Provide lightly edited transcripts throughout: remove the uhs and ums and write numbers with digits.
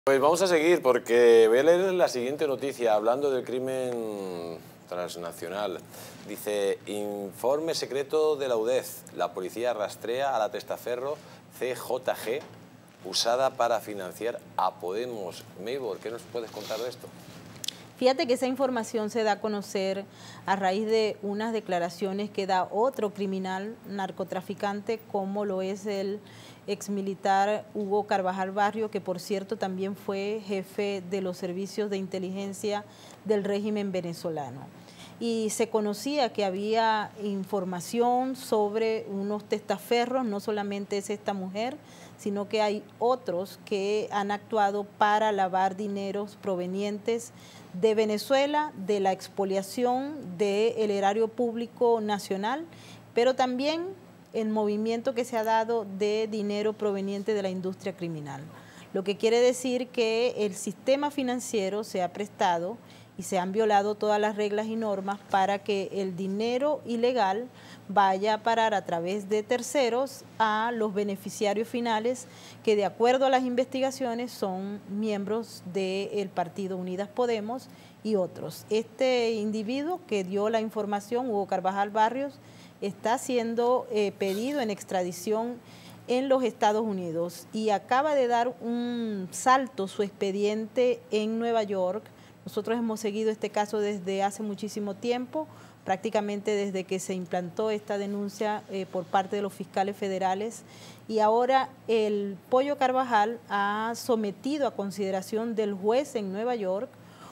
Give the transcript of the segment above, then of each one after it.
Pues vamos a seguir porque voy a leer la siguiente noticia hablando del crimen transnacional. Dice, informe secreto de la UDEZ. La policía rastrea a la testaferro CJG usada para financiar a Podemos. Maybor, ¿qué nos puedes contar de esto? Fíjate que esa información se da a conocer a raíz de unas declaraciones que da otro criminal narcotraficante, como lo es el exmilitar Hugo Carvajal Barrio, que por cierto también fue jefe de los servicios de inteligencia del régimen venezolano. Y se conocía que había información sobre unos testaferros, no solamente es esta mujer, sino que hay otros que han actuado para lavar dineros provenientes de Venezuela, de la expoliación del erario público nacional, pero también el movimiento que se ha dado de dinero proveniente de la industria criminal. Lo que quiere decir que el sistema financiero se ha prestado y se han violado todas las reglas y normas para que el dinero ilegal vaya a parar a través de terceros a los beneficiarios finales, que de acuerdo a las investigaciones son miembros del partido Unidas Podemos y otros. Este individuo que dio la información, Hugo Carvajal Barrios, está siendo pedido en extradición en los Estados Unidos y acaba de dar un salto su expediente en Nueva York. Nosotros hemos seguido este caso desde hace muchísimo tiempo, prácticamente desde que se implantó esta denuncia por parte de los fiscales federales, y ahora el Pollo Carvajal ha sometido a consideración del juez en Nueva York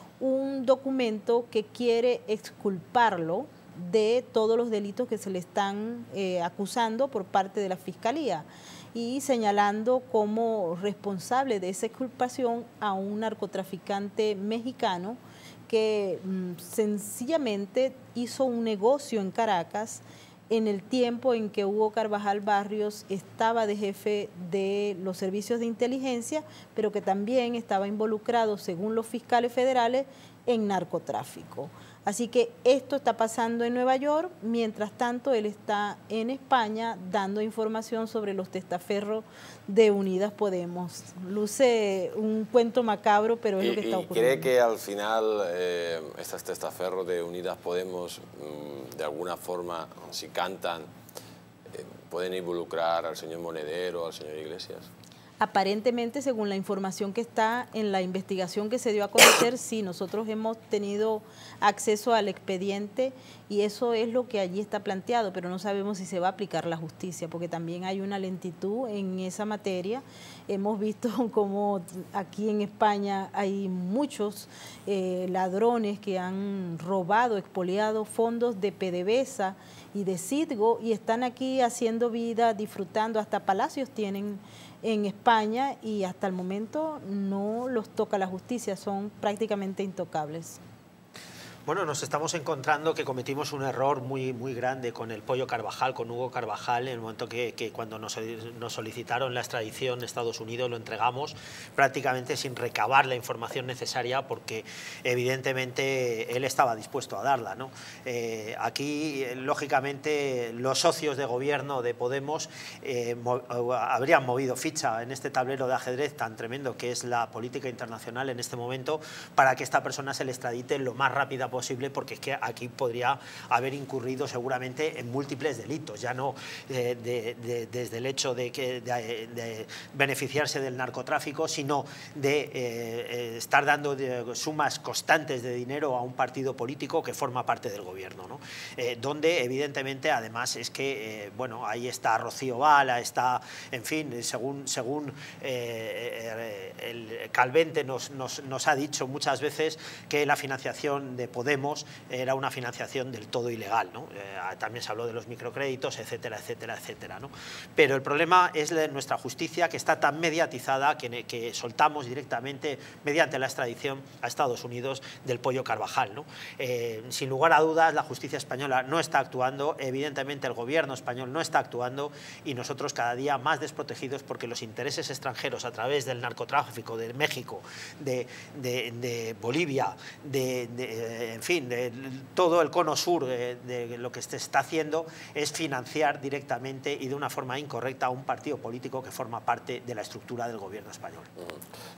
un documento que quiere exculparlo de todos los delitos que se le están acusando por parte de la Fiscalía, y señalando como responsable de esa exculpación a un narcotraficante mexicano que sencillamente hizo un negocio en Caracas en el tiempo en que Hugo Carvajal Barrios estaba de jefe de los servicios de inteligencia, pero que también estaba involucrado, según los fiscales federales, en narcotráfico. Así que esto está pasando en Nueva York, mientras tanto él está en España dando información sobre los testaferros de Unidas Podemos. Luce un cuento macabro, pero es lo que está ocurriendo. ¿Cree que al final estas testaferros de Unidas Podemos, de alguna forma, si cantan, pueden involucrar al señor Monedero, al señor Iglesias? Aparentemente, según la información que está en la investigación que se dio a conocer, sí, nosotros hemos tenido acceso al expediente y eso es lo que allí está planteado, pero no sabemos si se va a aplicar la justicia, porque también hay una lentitud en esa materia. Hemos visto como aquí en España hay muchos ladrones que han robado, expoliado fondos de PDVSA y de Citgo y están aquí haciendo vida, disfrutando, hasta palacios tienen en España y hasta el momento no los toca la justicia, son prácticamente intocables. Bueno, nos estamos encontrando que cometimos un error muy grande con el Pollo Carvajal, con Hugo Carvajal, en el momento que cuando nos solicitaron la extradición de Estados Unidos lo entregamos prácticamente sin recabar la información necesaria, porque evidentemente él estaba dispuesto a darla, ¿no? Aquí, lógicamente, los socios de gobierno de Podemos habrían movido ficha en este tablero de ajedrez tan tremendo que es la política internacional en este momento, para que esta persona se le extradite lo más rápida posible, porque es que aquí podría haber incurrido seguramente en múltiples delitos, ya no desde el hecho de beneficiarse del narcotráfico, sino de estar dando sumas constantes de dinero a un partido político que forma parte del gobierno, ¿no? Donde evidentemente además es que, bueno, ahí está Rocío Vala, está, en fin, según el Calvente nos ha dicho muchas veces que la financiación de Podemos era una financiación del todo ilegal, ¿no? También se habló de los microcréditos, etcétera, etcétera, etcétera, ¿no? Pero el problema es nuestra justicia, que está tan mediatizada que soltamos directamente mediante la extradición a Estados Unidos del Pollo Carvajal, ¿no? Sin lugar a dudas, la justicia española no está actuando, evidentemente el gobierno español no está actuando, y nosotros cada día más desprotegidos, porque los intereses extranjeros a través del narcotráfico de México, de Bolivia, en fin, de todo el cono sur, de lo que se está haciendo es financiar directamente y de una forma incorrecta a un partido político que forma parte de la estructura del gobierno español.